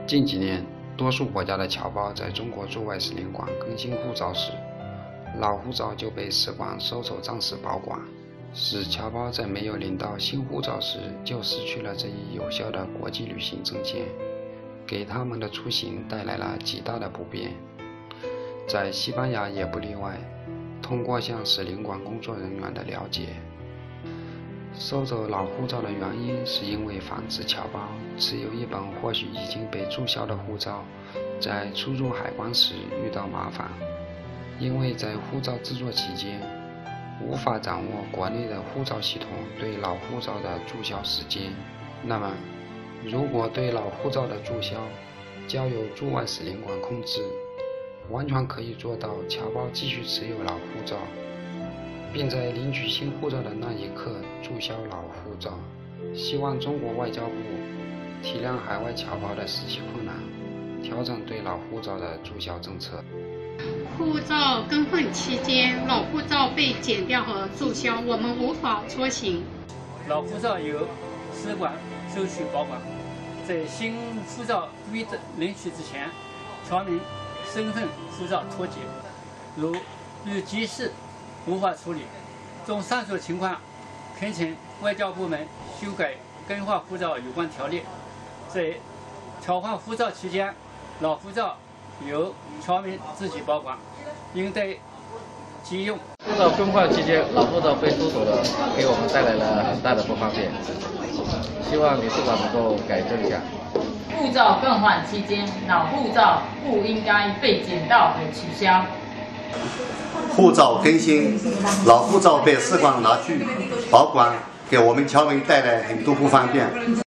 近几年，多数国家的侨胞在中国驻外使领馆更新护照时，老护照就被使馆收走暂时保管，使侨胞在没有领到新护照时就失去了这一有效的国际旅行证件，给他们的出行带来了极大的不便。在西班牙也不例外，通过向使领馆工作人员的了解，收走老护照的原因是因为防止侨胞持有一本或许已经被注销的护照，在出入海关时遇到麻烦。因为在护照制作期间，无法掌握国内的护照系统对老护照的注销时间，那么如果对老护照的注销交由驻外使领馆控制，完全可以做到侨胞继续持有老护照，并在领取新护照的那一刻注销老护照。希望中国外交部体谅海外侨胞的实际困难，调整对老护照的注销政策。 护照更换期间，老护照被剪掉和注销，我们无法出行。 老护照由使馆收取保管，在新护照未领取之前，侨民身份护照脱节，如遇急事无法处理，综上述情况，恳请外交部门修改更换护照有关条例。在调换护照期间，老护照由侨民自己保管，应得急用。 护照更换期间，老护照被收走了，给我们带来了很大的不方便。希望领事馆能够改正一下。 护照更换期间，老护照不应该被剪掉和取消。 护照更新，老护照被使馆拿去保管，给我们侨民带来很多不方便。